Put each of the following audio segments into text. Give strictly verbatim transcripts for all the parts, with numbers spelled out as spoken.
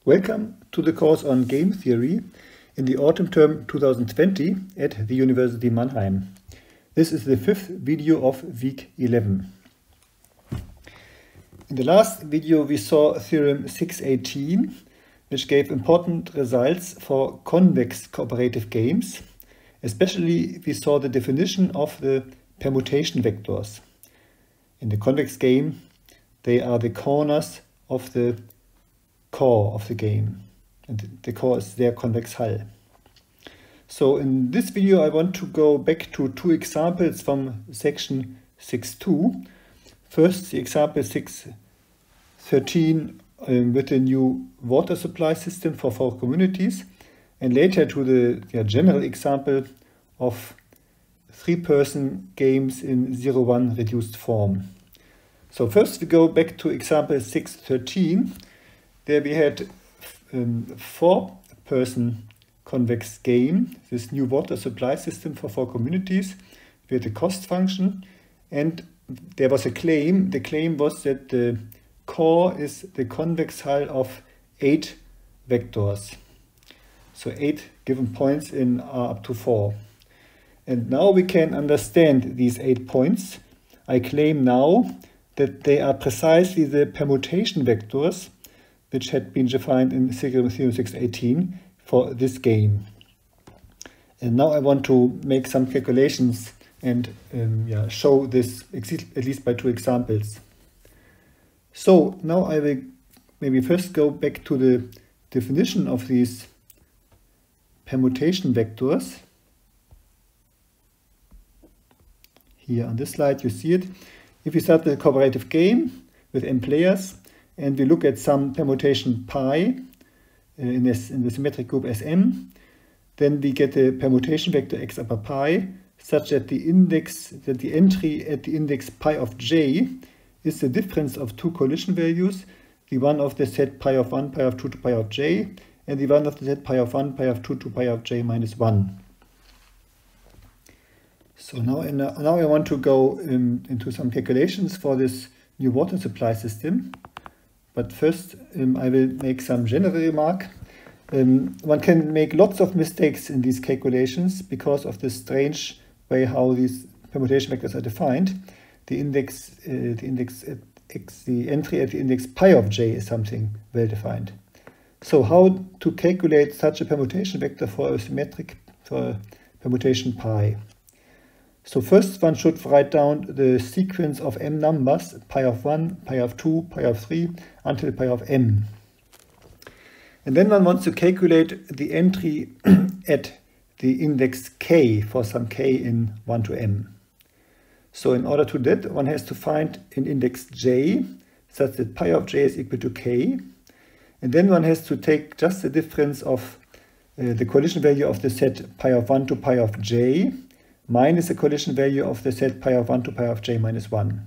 Welcome to the course on game theory in the autumn term two thousand twenty at the University Mannheim. This is the fifth video of week eleven. In the last video we saw theorem six eighteen, which gave important results for convex cooperative games. Especially we saw the definition of the permutation vectors. In the convex game they are the corners of the core of the game, and the core is their convex hull. So in this video I want to go back to two examples from section six two. First, the example six thirteen um, with a new water supply system for four communities, and later to the yeah, general example of three-person games in zero one reduced form. So first we go back to example six thirteen. There we had um, four-person convex game, this new water supply system for four communities with a cost function, and there was a claim. The claim was that the core is the convex hull of eight vectors. So eight given points in R up to four. And now we can understand these eight points. I claim now that they are precisely the permutation vectors which had been defined in theorem six eighteen for this game. And now I want to make some calculations and um, yeah, show this at least by two examples. So now I will maybe first go back to the definition of these permutation vectors. Here on this slide you see it. If we start the cooperative game with n players, and we look at some permutation pi uh, in, this, in the symmetric group S M, then we get a permutation vector x upper pi such that the index, that the entry at the index pi of j is the difference of two collision values, the one of the set pi of one, pi of two to pi of j, and the one of the set pi of one, pi of two to pi of j minus one. So now, in, uh, now I want to go um, into some calculations for this new water supply system. But first um, I will make some general remark. Um, one can make lots of mistakes in these calculations because of the strange way how these permutation vectors are defined. The index, uh, the index at x, the entry at the index pi of j is something well defined. So how to calculate such a permutation vector for a symmetric for a permutation pi? So first one should write down the sequence of m numbers, pi of one, pi of two, pi of three, until pi of m. And then one wants to calculate the entry at the index k for some k in one to m. So in order to that, one has to find an index j, such that pi of j is equal to k. And then one has to take just the difference of uh, the collision value of the set pi of one to pi of j, minus the collision value of the set pi of one to pi of j minus one.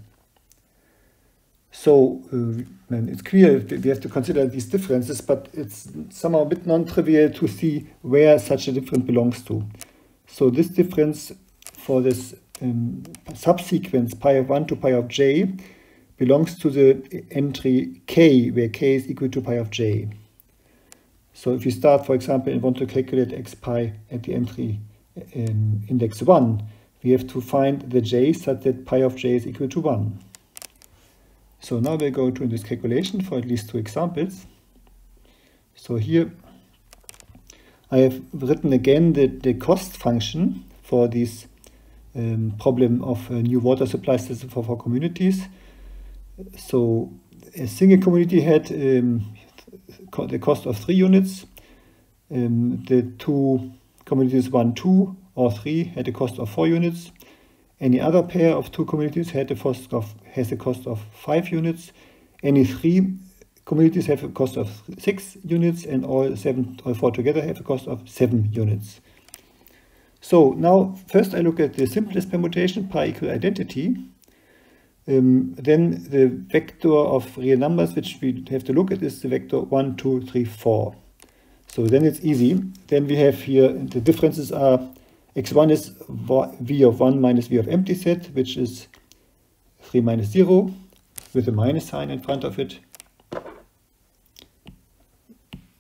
So uh, it's clear we have to consider these differences, but it's somehow a bit non-trivial to see where such a difference belongs to. So this difference for this um, subsequence pi of one to pi of j belongs to the entry k, where k is equal to pi of j. So if you start, for example, and want to calculate x pi at the entry in index one, we have to find the j such that pi of j is equal to one. So now we'll go to this calculation for at least two examples. So here I have written again the, the cost function for this um, problem of a new water supply system for four communities. So a single community had um, the cost of three units. Um, the two communities one, two or three had a cost of four units. Any other pair of two communities had a cost of, has a cost of five units. Any three communities have a cost of six units, and all seven or four together have a cost of seven units. So now first I look at the simplest permutation, pi equal identity. Um, then the vector of real numbers which we have to look at is the vector one, two, three, four. So then it's easy. Then we have here, the differences are x one is v of one minus v of empty set, which is three minus zero with a minus sign in front of it.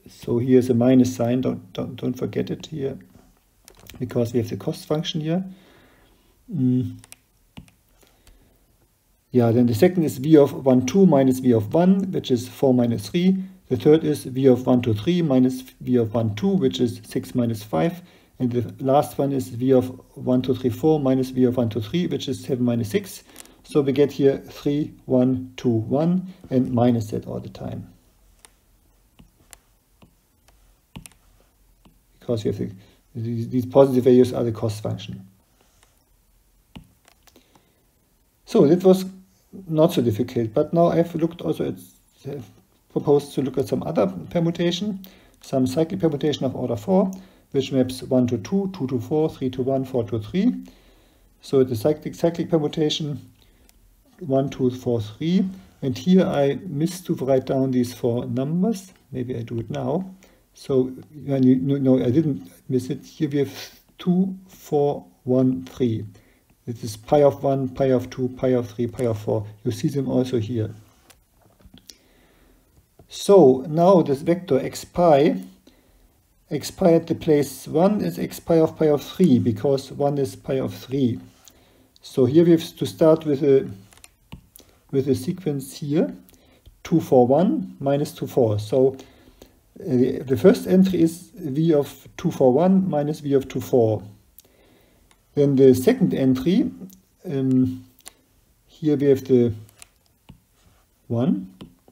So here's a minus sign, don't, don't, don't forget it here, because we have the cost function here. Mm. Yeah, then the second is v of one, two minus v of one, which is four minus three. The third is v of one to three minus v of one, two, which is six minus five. And the last one is v of one to three, four minus v of one to three, which is seven minus six. So we get here three, one, two, one, and minus that all the time. Because we have the, these, these positive values are the cost function. So that was not so difficult, but now I've looked also at, uh, proposed to look at some other permutation, some cyclic permutation of order four, which maps one to two, two to four, three to one, four to three. So the cyclic, cyclic permutation one, two, four, three. And here I missed to write down these four numbers. Maybe I do it now. So when you, no, no, I didn't miss it. Here we have two, four, one, three. This is pi of one, pi of two, pi of three, pi of four. You see them also here. So now this vector x pi, x pi at the place one is x pi of pi of three, because one is pi of three. So here we have to start with a with a sequence here, two, four, one minus two, four. So uh, the first entry is v of two, four, one minus v of two, four. Then the second entry, um, here we have the one.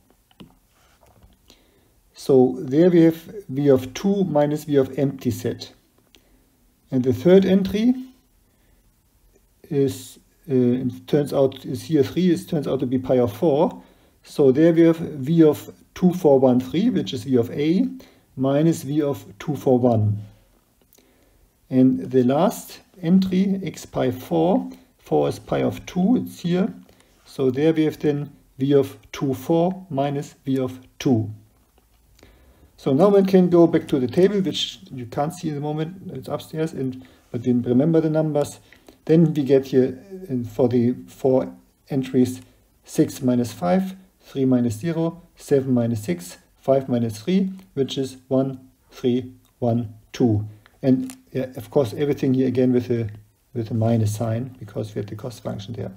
So there we have v of two minus v of empty set. And the third entry is, uh, it turns out, is here three, it turns out to be pi of four. So there we have v of two, four, one, three, which is v of a, minus v of two, four, one. And the last entry, x pi four, four is pi of two, it's here. So there we have then v of two, four minus v of two. So now one can go back to the table, which you can't see in the moment, it's upstairs, and but we remember the numbers. Then we get here uh, for the four entries six minus five, three minus zero, seven minus six, five minus three, which is one, three, one, two. And yeah, of course everything here again with a with a minus sign, because we have the cost function there.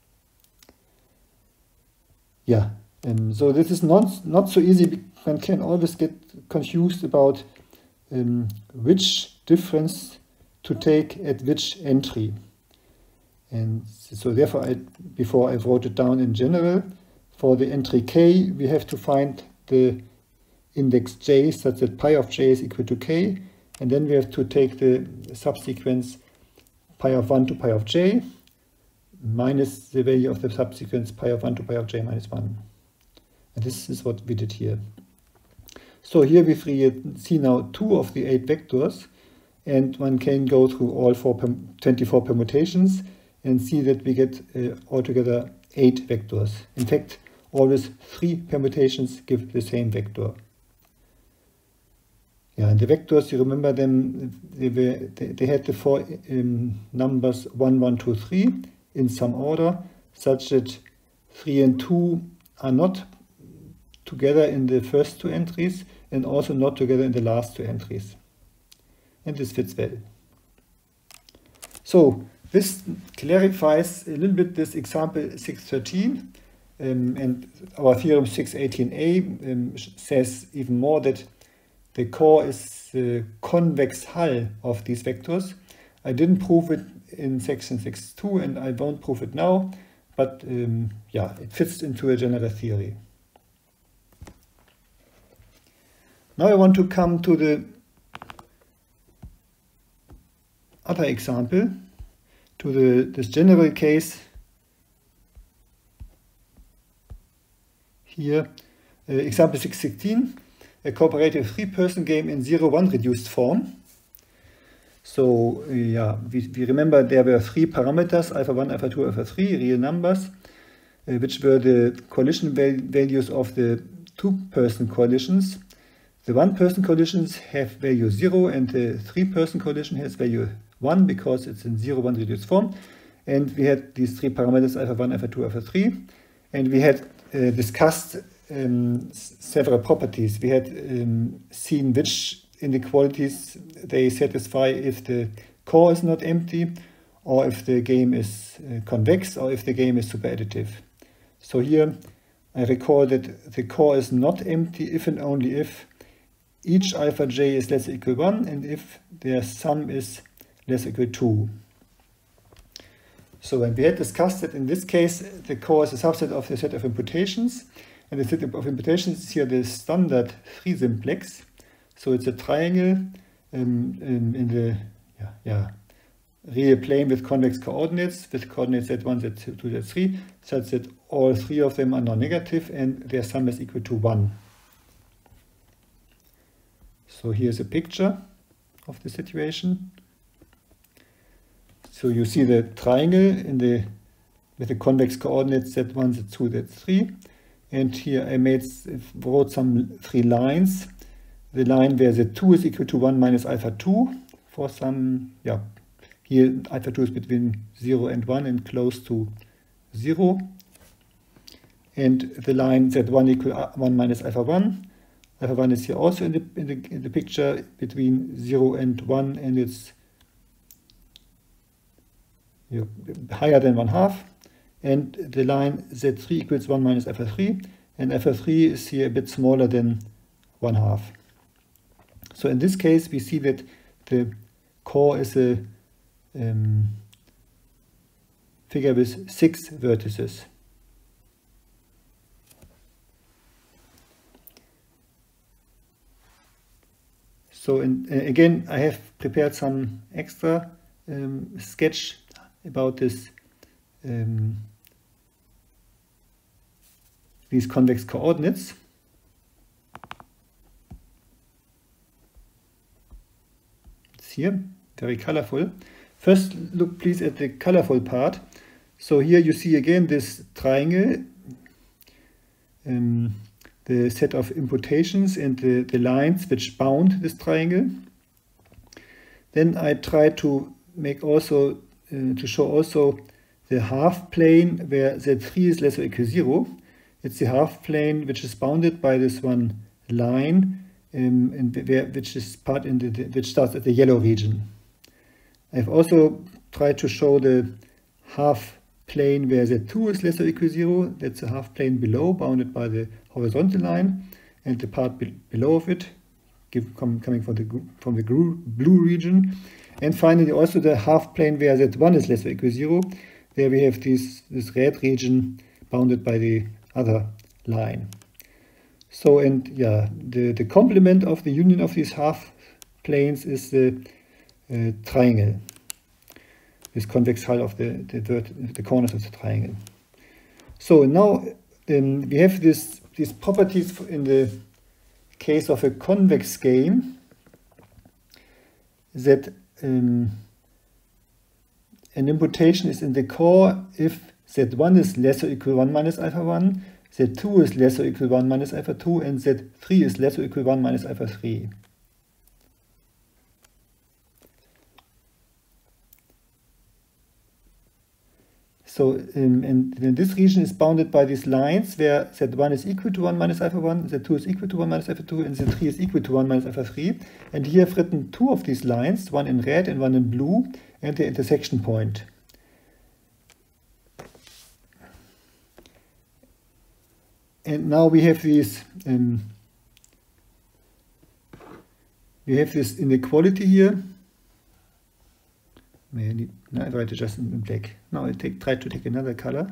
Yeah, um, so this is not not so easy. One can always get confused about um, which difference to take at which entry. And so therefore, I, before I wrote it down in general, for the entry k, we have to find the index j such that pi of j is equal to k. And then we have to take the subsequence pi of one to pi of j minus the value of the subsequence pi of one to pi of j minus one. And this is what we did here. So here we see now two of the eight vectors, and one can go through all four twenty-four permutations and see that we get uh, altogether eight vectors. In fact, always three permutations give the same vector. Yeah, and the vectors, you remember them, they, were, they, they had the four um, numbers one, one, two, three in some order, such that three and two are not together in the first two entries and also not together in the last two entries. And this fits well. So this clarifies a little bit this example six thirteen, um, and our theorem six eighteen a um, says even more that the core is the convex hull of these vectors. I didn't prove it in section six two and I won't prove it now, but um, yeah, it fits into a general theory. Now I want to come to the other example, to the this general case here, uh, example six sixteen, a cooperative three-person game in zero one reduced form. So uh, yeah, we, we remember there were three parameters, alpha one, alpha two, alpha three, real numbers, uh, which were the collision val values of the two-person collisions. The one-person collisions have value zero and the three-person collision has value one because it's in zero one reduced form. And we had these three parameters, alpha one, alpha two, alpha three. And we had uh, discussed um, several properties. We had um, seen which inequalities they satisfy if the core is not empty, or if the game is uh, convex, or if the game is superadditive. So here I recall that the core is not empty if and only if each alpha j is less or equal one and if their sum is less or equal two. So when we had discussed that in this case the core is a subset of the set of imputations, and the set of imputations is here the standard three simplex. So it's a triangle um, in, in the yeah, yeah, real plane with convex coordinates, with coordinates z one, z two, z three, such that all three of them are non-negative and their sum is equal to one. So here's a picture of the situation. So you see the triangle in the with the convex coordinates z one, z two, z three, and here I made wrote some three lines. The line where z two is equal to one minus alpha two for some, yeah, here alpha two is between zero and one and close to zero. And the line z one equal one minus alpha one. Alpha one is here also in the, in the, in the picture between zero and one, and it's yeah, higher than one half. And the line z three equals one minus alpha three, and alpha three is here a bit smaller than one half. So in this case we see that the core is a um, figure with six vertices. So in, uh, again I have prepared some extra um, sketch about this um, these convex coordinates. It's here, very colorful. First look please at the colorful part. So here you see again this triangle, um, the set of imputations and the, the lines which bound this triangle. Then I try to make also uh, to show also the half plane where z three is less or equal to zero. It's the half plane which is bounded by this one line, um, and where, which is part in the, which starts at the yellow region. I've also tried to show the half plane where z two is less or equal to zero. That's the half plane below, bounded by the horizontal line, and the part be below of it, give, com, coming from the from the blue region. And finally, also the half plane where z one is less or equal to zero. There we have this this red region bounded by the other line. So, and yeah, the the complement of the union of these half planes is the uh, triangle. This convex hull of the, the, the corners of the triangle. So now um, we have this, these properties in the case of a convex game, that um, an imputation is in the core if z one is less or equal to one minus alpha one, z two is less or equal to one minus alpha two, and z three is less or equal to one minus alpha three. So, um, and, and this region is bounded by these lines where z one is equal to one minus alpha one, z two is equal to one minus alpha two, and z three is equal to one minus alpha three. And here I've written two of these lines, one in red and one in blue, and the intersection point. And now we have these, um, we have this inequality here. Maybe no, I write it just in black. Now I take, try to take another color.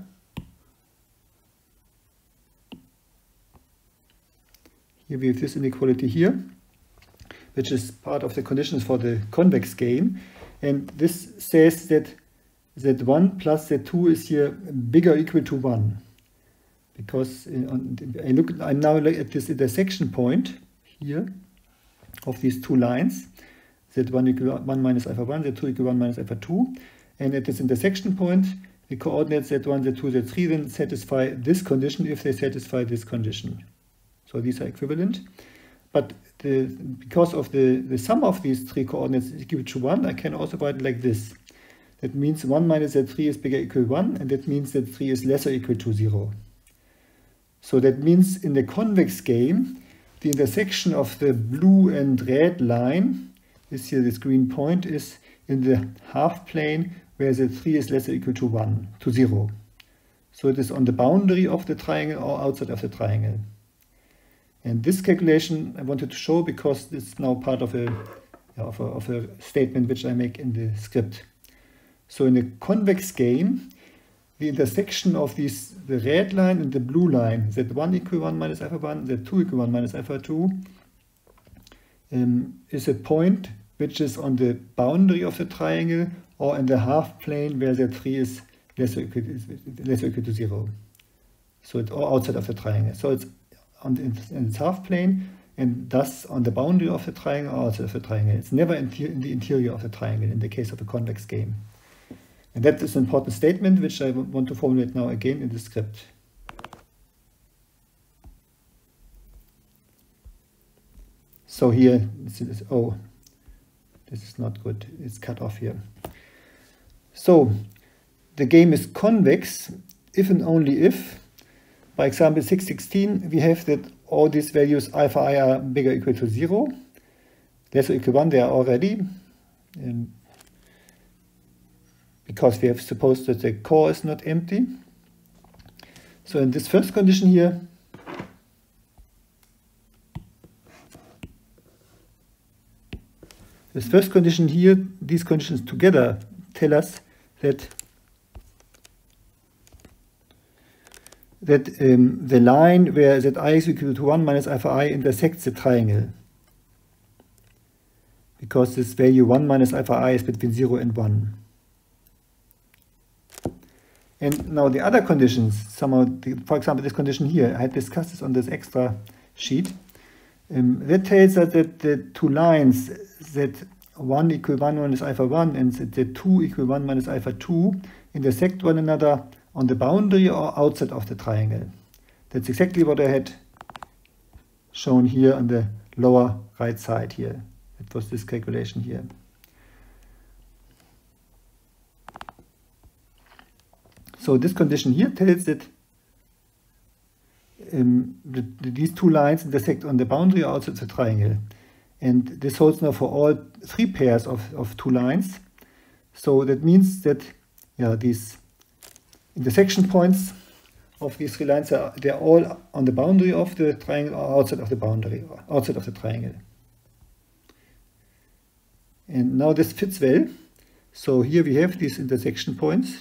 Here we have this inequality here, which is part of the conditions for the convex game. And this says that z one plus z two is here bigger or equal to one. Because I look, I'm now looking at this intersection point here of these two lines. z one equal one minus alpha one, z two equal one minus alpha two. And at this intersection point, the coordinates z one, z two, z three then satisfy this condition if they satisfy this condition. So these are equivalent. But the, because of the, the sum of these three coordinates is equal to one, I can also write it like this. That means one minus z three is bigger or equal to one, and that means z three is less or equal to zero. So that means in the convex game, the intersection of the blue and red line, is here this green point, is in the half plane where the three is less or equal to one, to zero. So it is on the boundary of the triangle or outside of the triangle. And this calculation I wanted to show because it's now part of a, of a, of a statement which I make in the script. So in a convex game, the intersection of these, the red line and the blue line, z one equal one minus alpha one, z two equal one minus alpha two, um, is a point which is on the boundary of the triangle or in the half plane where z three is less or equal, less or equal to zero. So it's all outside of the triangle. So it's on the, in its half plane and thus on the boundary of the triangle or outside of the triangle. It's never in, in the interior of the triangle in the case of a convex game. And that is an important statement which I want to formulate now again in the script. So here, this is, oh, this is not good. It's cut off here. So the game is convex if and only if, by example six sixteen, we have that all these values alpha I are bigger or equal to zero. Less or equal to one, they are already. Um, because we have supposed that the core is not empty. So in this first condition here, this first condition here, these conditions together tell us that that um, the line where zi is equal to one minus alpha I intersects the triangle. Because this value one minus alpha I is between zero and one. And now the other conditions, somehow, the, for example, this condition here, I had discussed this on this extra sheet. Um, that tells us that the two lines z one equal one minus alpha one and z two equal one minus alpha two intersect one another on the boundary or outside of the triangle. That's exactly what I had shown here on the lower right side here. It was this calculation here. So this condition here tells that um, the, these two lines intersect on the boundary or outside the triangle. And this holds now for all three pairs of, of two lines. So that means that yeah, these intersection points of these three lines, are, they're all on the boundary of the triangle or outside of the boundary, or outside of the triangle. And now this fits well. So here we have these intersection points.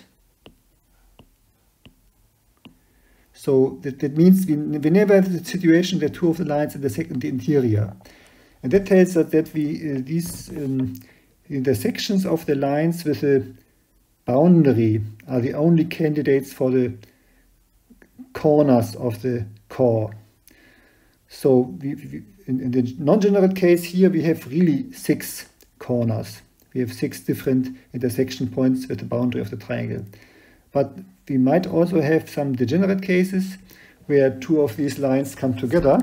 So that, that means we, we never have the situation that two of the lines intersect in the interior. And that tells us that we uh, these um, intersections of the lines with a boundary are the only candidates for the corners of the core. So we, we, in, in the non-generate case here we have really six corners. We have six different intersection points with the boundary of the triangle. But we might also have some degenerate cases where two of these lines come together.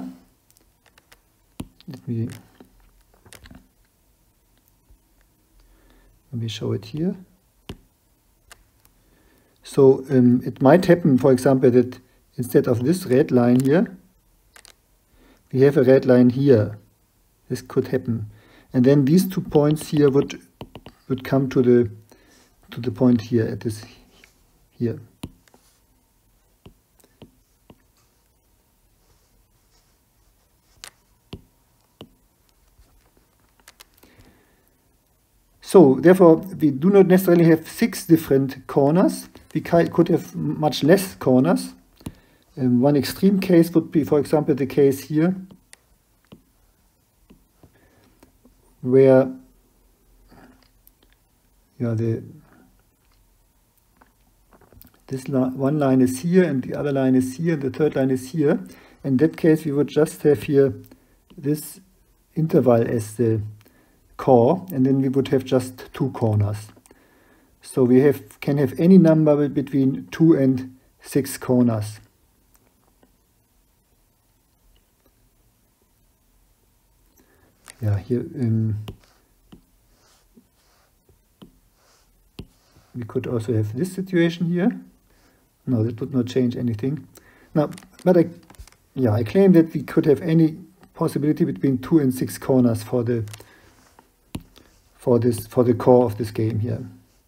Let me, let me show it here. So um, it might happen, for example, that instead of this red line here, we have a red line here. This could happen. And then these two points here would would come to the to the point here at this here. So therefore we do not necessarily have six different corners. We could have much less corners. Um, one extreme case would be, for example, the case here, where yeah, the this li one line is here and the other line is here and the third line is here. In that case, we would just have here this interval as the core, and then we would have just two corners. So we have can have any number between two and six corners. Yeah, here um, we could also have this situation here. No, that would not change anything. Now, but I yeah, I claim that we could have any possibility between two and six corners for the for this for the core of this game here.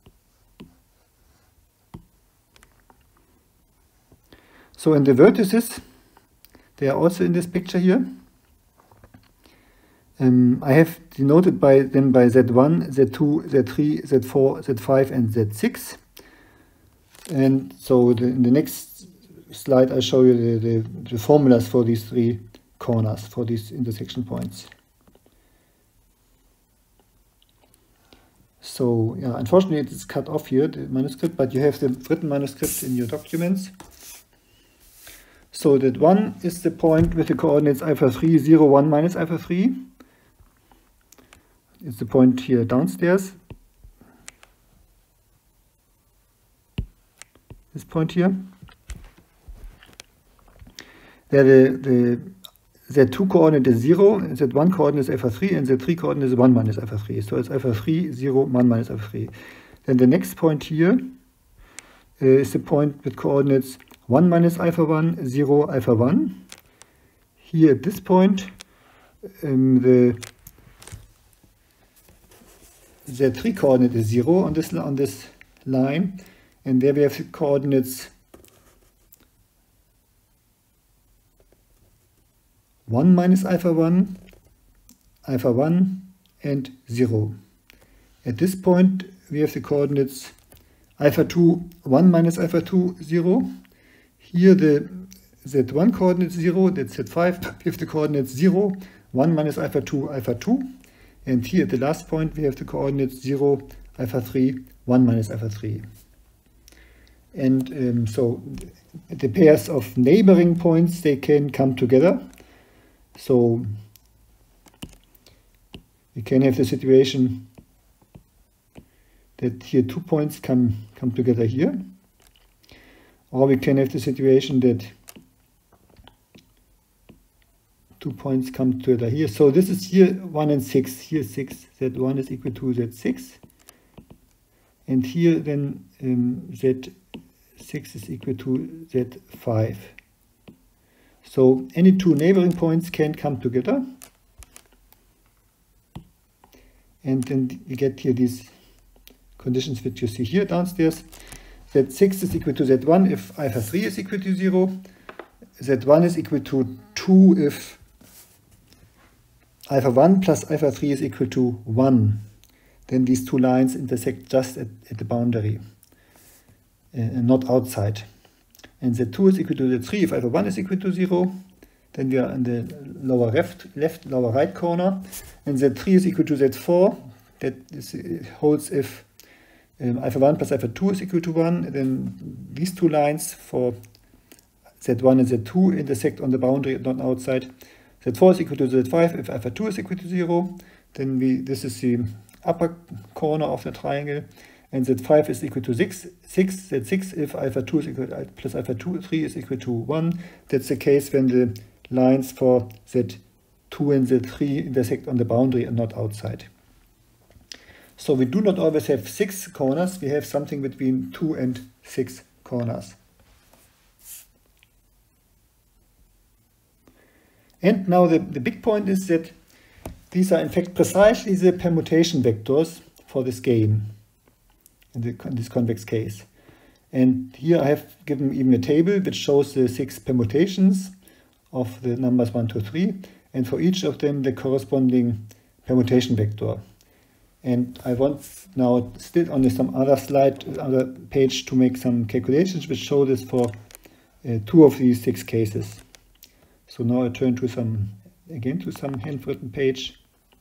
So in the vertices, they are also in this picture here. Um, I have denoted by them by Z one, Z two, Z three, Z four, Z five, and Z six. And so the, in the next slide, I show you the, the, the formulas for these three corners, for these intersection points. So yeah, unfortunately it's cut off here, the manuscript, but you have the written manuscript in your documents. So that one is the point with the coordinates alpha three, zero, one minus alpha three. It's the point here downstairs. This point here. There the, the Z two coordinate is zero, Z one coordinate is alpha three, and Z three coordinate is one minus alpha three. So it's alpha three, zero, one minus alpha three. Then the next point here uh, is the point with coordinates one minus alpha one, zero, alpha one. Here at this point, um, the Z three coordinate is zero on this, on this line, and there we have the coordinates one minus alpha one, alpha one, and zero. At this point, we have the coordinates alpha two, one minus alpha two, zero. Here the Z one coordinate is zero, that's Z five, we have the coordinates zero, one minus alpha two, alpha two. And here at the last point, we have the coordinates zero, alpha three, one minus alpha three. And um, so the pairs of neighboring points, they can come together. So we can have the situation that here two points come, come together here. Or we can have the situation that two points come together here. So this is here one and six, here six, Z one is equal to Z six. And here then um, Z six is equal to Z five. So any two neighboring points can come together. And then we get here these conditions which you see here downstairs. Z six is equal to Z one if alpha three is equal to zero. Z one is equal to two if alpha one plus alpha three is equal to one. Then these two lines intersect just at, at the boundary, uh, and not outside. And Z two is equal to Z three if alpha one is equal to zero. Then we are in the lower left, left lower right corner. And Z three is equal to Z four. That is, uh, holds if um, alpha one plus alpha two is equal to one. Then these two lines for Z one and Z two intersect on the boundary and not outside. Z four is equal to Z five if alpha two is equal to zero. Then we this is the upper corner of the triangle. And Z five is equal to six, six, Z six if alpha two is equal to, plus alpha two, three is equal to one. That's the case when the lines for Z two and Z three intersect on the boundary and not outside. So we do not always have six corners, we have something between two and six corners. And now the, the big point is that these are in fact precisely the permutation vectors for this game. In, the, in this convex case. And here I have given even a table which shows the six permutations of the numbers one, two, three, and for each of them the corresponding permutation vector. And I want now still on some other slide, other page to make some calculations which show this for uh, two of these six cases. So now I turn to some, again to some handwritten page.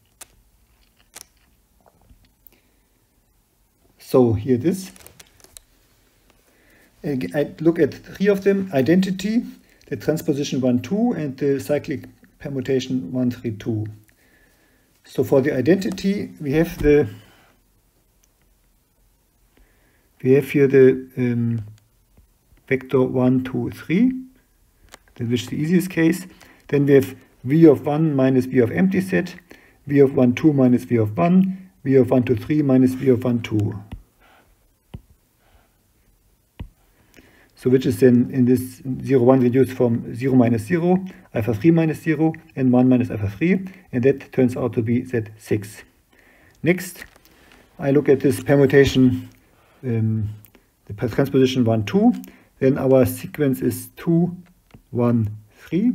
So here it is. I look at three of them: identity, the transposition one, two, and the cyclic permutation one, three, two. So for the identity, we have the we have here the um, vector one, two, three, which is the easiest case. Then we have v of one minus v of empty set, v of one, two minus v of one, v of one, two, three minus v of one, two. So which is then in this zero one reduced from zero minus zero, alpha three minus zero, and one minus alpha three, and that turns out to be Z six. Next, I look at this permutation, um, the transposition one, two, then our sequence is two, one, three.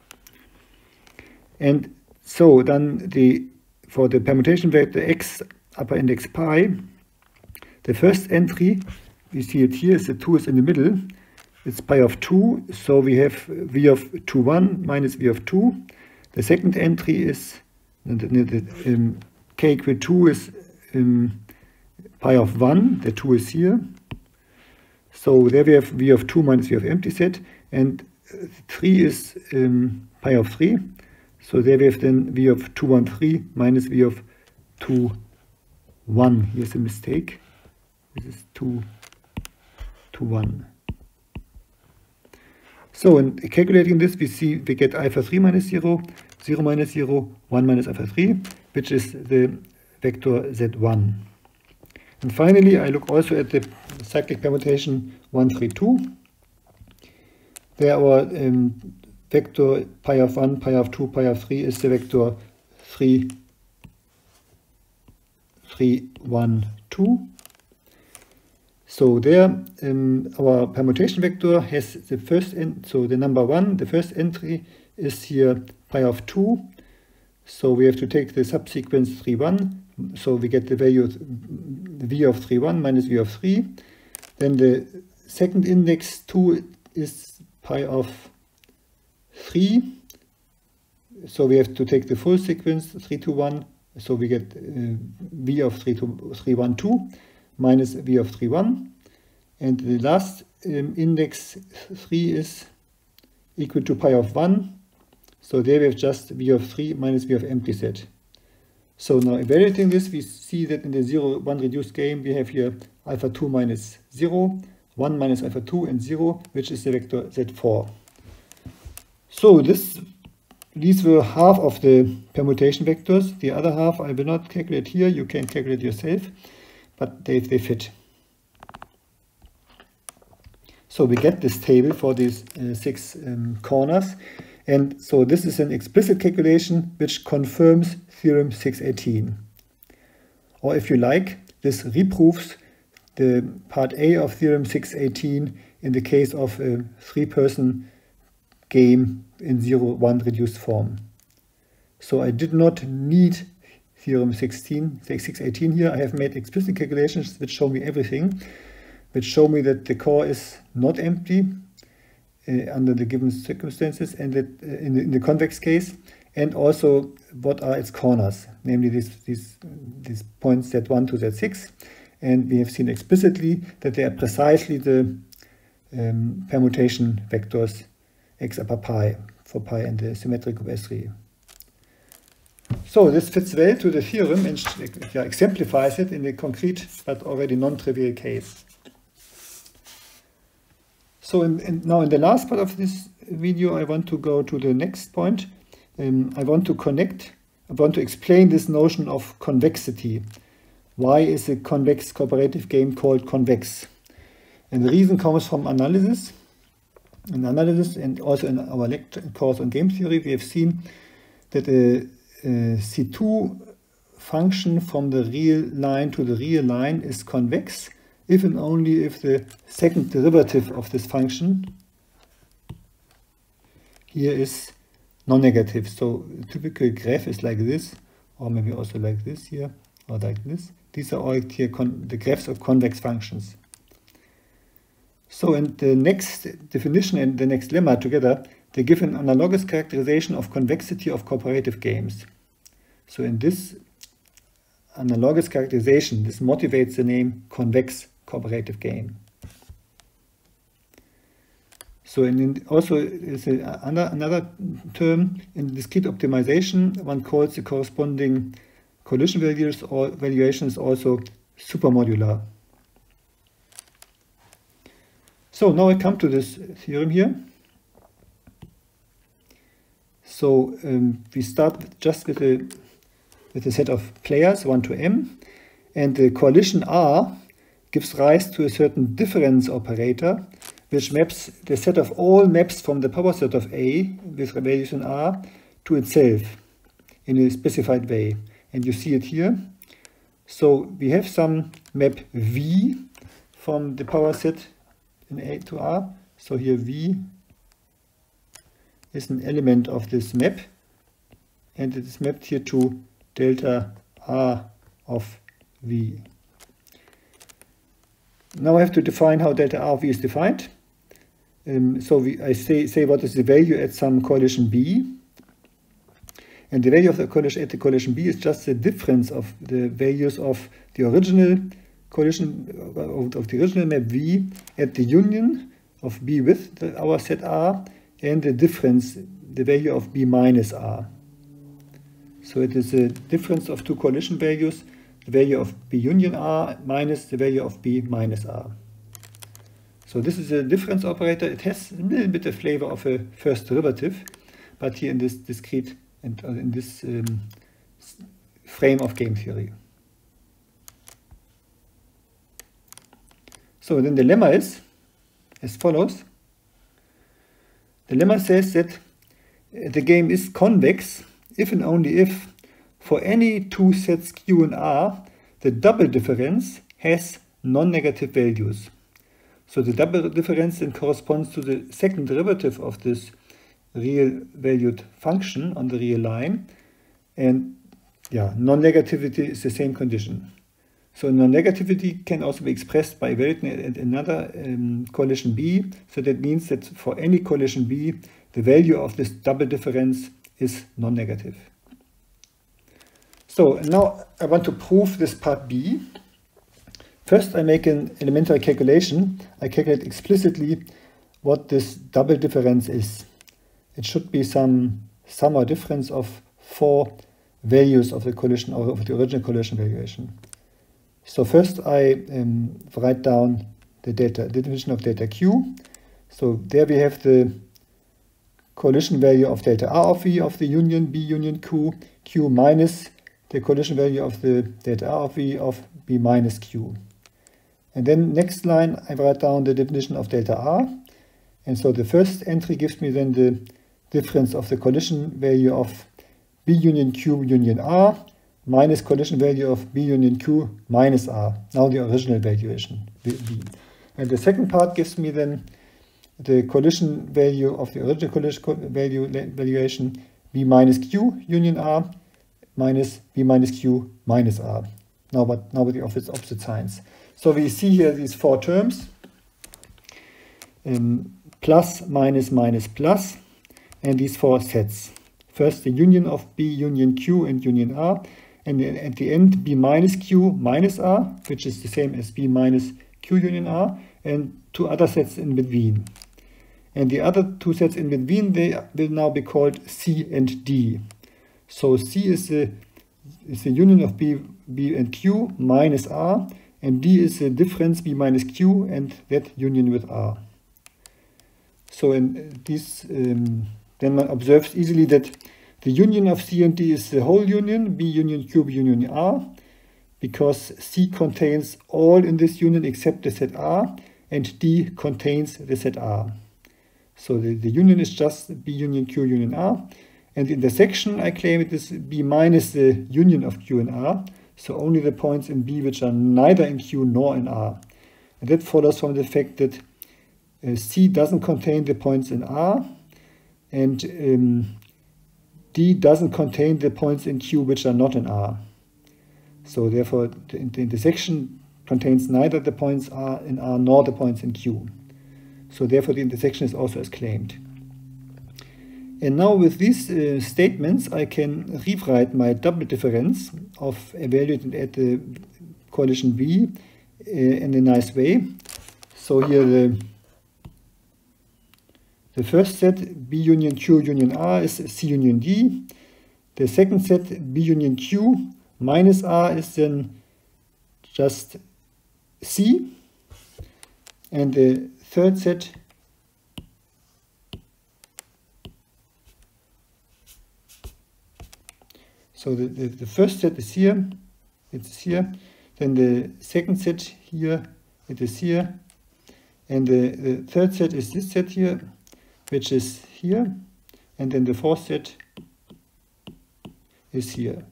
And so then the for the permutation vector x upper index pi, the first entry, we see it here, is the two is in the middle. It's pi of two, so we have v of two, one minus v of two. The second entry is the, the, the, um, k equal two is um, pi of one, the two is here. So there we have v of two minus v of empty set, and three is um, pi of three. So there we have then v of two, one, three minus v of two, one. Here's a mistake. This is two, two, one. So in calculating this, we see we get alpha three minus zero, zero minus zero, one minus alpha three, which is the vector Z one. And finally, I look also at the cyclic permutation one, three, two. There our um, vector pi of one, pi of two, pi of three is the vector three, three, one, two. So there um, our permutation vector has the first end, so the number one, the first entry is here pi of two. So we have to take the subsequence three, one. So we get the value of v of three, one minus v of three. Then the second index two is pi of three. So we have to take the full sequence three, two, one. So we get uh, v of three, two, three, one, two minus v of three, one. And the last um, index three is equal to pi of one. So there we have just v of three minus v of empty set. So now evaluating this, we see that in the zero, one reduced game, we have here alpha two minus zero, one minus alpha two, and zero, which is the vector Z four. So this these were half of the permutation vectors. The other half I will not calculate here. You can calculate yourself, but they, they fit. So we get this table for these uh, six um, corners. And so this is an explicit calculation which confirms theorem six eighteen. Or if you like, this reproves the part A of theorem six eighteen in the case of a three-person game in zero one reduced form. So I did not need theorem sixteen, six eighteen here. I have made explicit calculations which show me everything, which show me that the core is not empty Uh, under the given circumstances, and that uh, in, the, in the convex case, and also what are its corners, namely these these these points Z one to Z six, and we have seen explicitly that they are precisely the um, permutation vectors x upper pi for pi and the symmetric of S three. So this fits well to the theorem and yeah, exemplifies it in a concrete but already non-trivial case. So in, in, now in the last part of this video, I want to go to the next point. Um, I want to connect, I want to explain this notion of convexity. Why is a convex cooperative game called convex? And the reason comes from analysis. In analysis and also in our lecture course on game theory, we have seen that a, a C two function from the real line to the real line is convex if and only if the second derivative of this function here is non-negative. So a typical graph is like this, or maybe also like this here, or like this. These are all here con the graphs of convex functions. So in the next definition and the next lemma together, they give an analogous characterization of convexity of cooperative games. So in this analogous characterization, this motivates the name convex cooperative game. So in, in also is a, another, another term in discrete optimization, one calls the corresponding collision values or valuations also supermodular. So now I come to this theorem here. So um, we start just with a with a set of players one to m, and the coalition R gives rise to a certain difference operator which maps the set of all maps from the power set of A with values in R to itself in a specified way. And you see it here. So we have some map V from the power set in A to R. So here V is an element of this map, and it is mapped here to delta R of V. Now I have to define how delta R of V is defined. Um, so we, I say, say what is the value at some collision B. And the value of the collision at the collision B is just the difference of the values of the original collision, of, of the original map V at the union of B with the, our set R, and the difference, the value of B minus R. So it is a difference of two collision values, the value of B union R minus the value of B minus R. So this is a difference operator. It has a little bit of flavor of a first derivative, but here in this discrete and in this um, frame of game theory. So then the lemma is as follows. The lemma says that the game is convex if and only if for any two sets Q and R, the double difference has non-negative values. So the double difference then corresponds to the second derivative of this real valued function on the real line. And yeah, non-negativity is the same condition. So non-negativity can also be expressed by evaluating another um, collision B. So that means that for any collision B, the value of this double difference is non-negative. So now I want to prove this part B. First, I make an elementary calculation. I calculate explicitly what this double difference is. It should be some sum or difference of four values of the collision or of the original collision valuation. So first I um, write down the delta, the definition of delta Q. So there we have the collision value of delta R of V of the union B union Q, Q minus the collision value of the delta R of V of B minus Q. And then next line I write down the definition of delta R. And so the first entry gives me then the difference of the collision value of B union Q union R minus collision value of B union Q minus R, now the original valuation, B. And the second part gives me then the collision value of the original collision value valuation, B minus Q union R minus B minus Q minus R, now but now with the opposite, opposite signs. So we see here these four terms, um, plus, minus, minus, plus, and these four sets. First the union of B union Q and union R, and at the end B minus Q minus R, which is the same as B minus Q union R, and two other sets in between. And the other two sets in between, they will now be called C and D. So C is the, is the union of B, B and Q minus R, and D is the difference B minus Q and that union with R. So in this, um, then one observes easily that the union of C and D is the whole union, B union Q, B union R, because C contains all in this union except the set R, and D contains the set R. So the, the union is just B union Q union R, and the intersection, I claim it is B minus the union of Q and R, so only the points in B which are neither in Q nor in R. And that follows from the fact that uh, C doesn't contain the points in R, and um, D doesn't contain the points in Q which are not in R. So therefore the, the intersection contains neither the points R in R nor the points in Q. So therefore the intersection is also as claimed. And now with these uh, statements I can rewrite my double difference of evaluated at the collision B uh, in a nice way. So here the The first set, B union Q union R, is C union D. The second set, B union Q minus R, is then just C. And the third set, so the, the, the first set is here, it's here. Then the second set here, it is here. And the, the third set is this set here, which is here. And then the fourth set is here.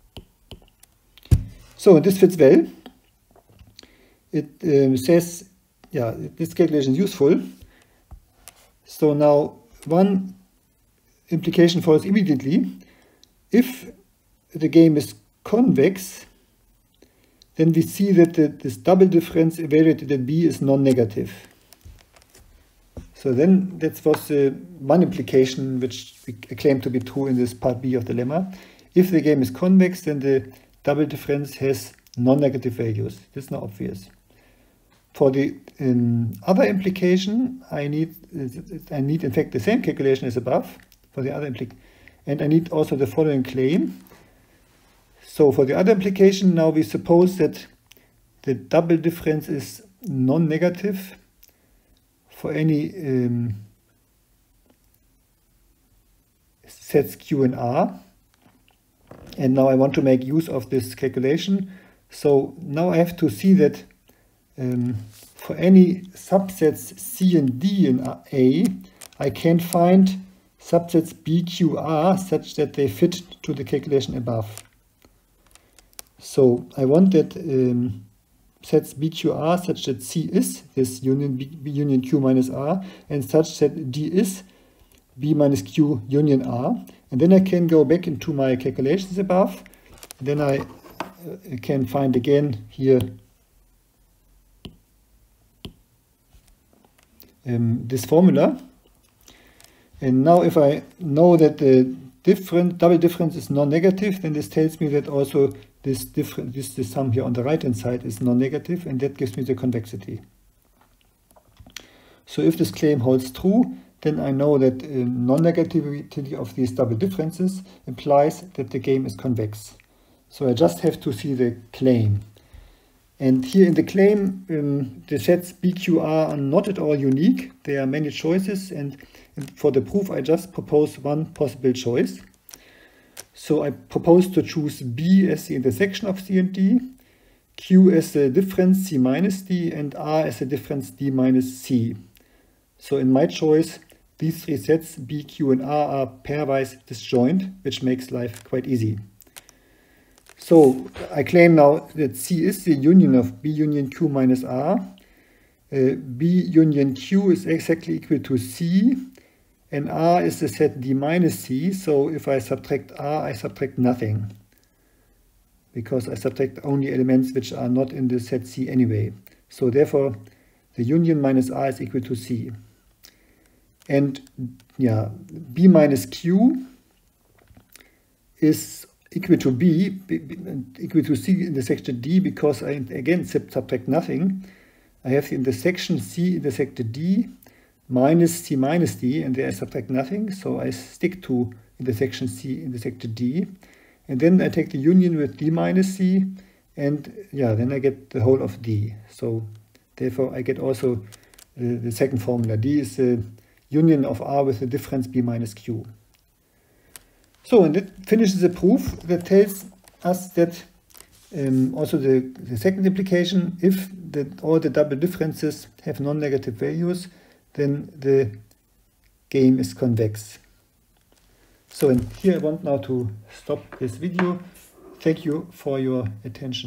So this fits well. It um, says, yeah, this calculation is useful. So now one implication follows immediately. If the game is convex, then we see that the, this double difference evaluated at B is non-negative. So then that was uh, one implication which we claim to be true in this part B of the lemma. If the game is convex, then the double difference has non-negative values. This is now obvious. For the um, other implication, I need, uh, I need in fact the same calculation as above for the other implication, and I need also the following claim. So for the other implication, now we suppose that the double difference is non-negative for any um, sets Q and R. And now I want to make use of this calculation. So now I have to see that um, for any subsets C and D in A, I can find subsets B, Q, R such that they fit to the calculation above. So I want that um, sets B, Q, R such that C is this union B, B union Q minus R, and such that D is B minus Q union R. And then I can go back into my calculations above. And then I uh, can find again here um, this formula. And now if I know that the different double difference is non-negative, then this tells me that also this different this, this sum here on the right hand side is non-negative, and that gives me the convexity. So if this claim holds true, then I know that uh, non-negativity of these double differences implies that the game is convex. So I just have to see the claim. And here in the claim, um, the sets B, Q, R are not at all unique. There are many choices, and, and for the proof I just propose one possible choice. So I propose to choose B as the intersection of C and D, Q as the difference C minus D, and R as the difference D minus C. So in my choice, these three sets, B, Q, and R, are pairwise disjoint, which makes life quite easy. So I claim now that C is the union of B union Q minus R. Uh, B union Q is exactly equal to C, and R is the set D minus C. So if I subtract R, I subtract nothing, because I subtract only elements which are not in the set C anyway. So therefore, the union minus R is equal to C. And yeah, B minus Q is equal to B, equal to C intersected D, because I again subtract nothing. I have the intersection C intersected D minus C minus D, and there I subtract nothing, so I stick to intersection C intersected D. And then I take the union with D minus C, and yeah, then I get the whole of D. So therefore I get also the, the second formula. D is the union of R with the difference B minus Q. So, and that finishes the proof that tells us that um, also the, the second implication, if the, all the double differences have non-negative values, then the game is convex. So, and here I want now to stop this video. Thank you for your attention.